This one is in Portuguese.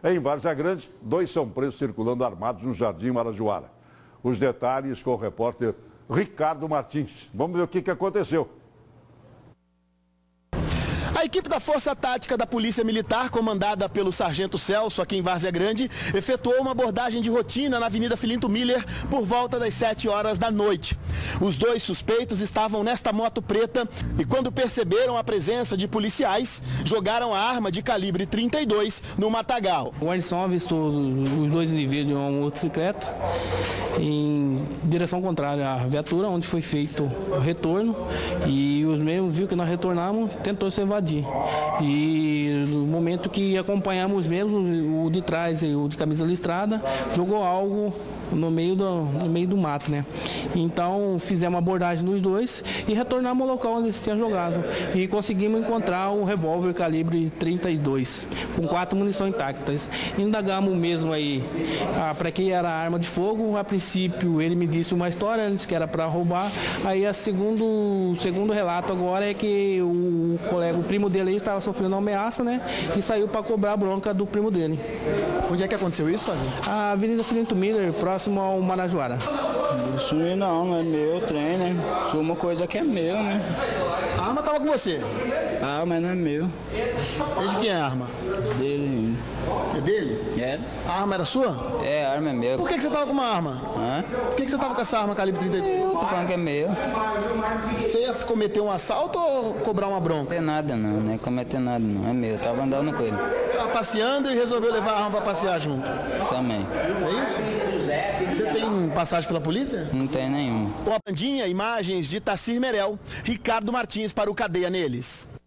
Em Várzea Grande, 2 são presos circulando armados no Jardim Marajoara. Os detalhes com o repórter Ricardo Martins. Vamos ver o que aconteceu. A equipe da Força Tática da Polícia Militar, comandada pelo Sargento Celso, aqui em Várzea Grande, efetuou uma abordagem de rotina na Avenida Filinto Miller por volta das 7 horas da noite. Os 2 suspeitos estavam nesta moto preta e, quando perceberam a presença de policiais, jogaram a arma de calibre 32 no matagal. O Alisson avistou os 2 indivíduos em uma motocicleta em direção contrária à viatura, onde foi feito o retorno, e os mesmos viu que nós retornamos, tentou se evadir. E no momento que acompanhamos mesmo, o de trás, o de camisa listrada, jogou algo no meio do mato, né? Então fizemos uma abordagem nos 2 e retornamos ao local onde eles tinham jogado. E conseguimos encontrar um revólver calibre 32, com 4 munições intactas. Indagamos mesmo aí para que era arma de fogo. A princípio ele me disse uma história, ele disse que era para roubar. Aí o segundo relato agora é que o primo dele aí estava sofrendo uma ameaça, né? E saiu para cobrar a bronca do primo dele. Onde é que aconteceu isso, Sérgio? A Avenida Filinto Miller, próximo ao Marajoara. Isso não é meu trem, né? Isso é uma coisa que é meu, né? A arma estava com você? Ah, mas não é meu. E de quem é a arma? Dele. É dele? É? A arma era sua? É, a arma é meu. Por que você estava com uma arma? Hã? Por que você estava com essa arma calibre 32? Eu tô falando que é meu. Você ia cometer um assalto ou cobrar uma bronca? Não tem nada não, não é cometer nada não, é meu. Eu tava andando com ele. Estava passeando e resolveu levar a arma para passear junto. Também. É isso? Você tem passagem pela polícia? Não tem nenhuma. Com a bandinha, imagens de Tassir Merel, Ricardo Martins para o Cadeia Neles.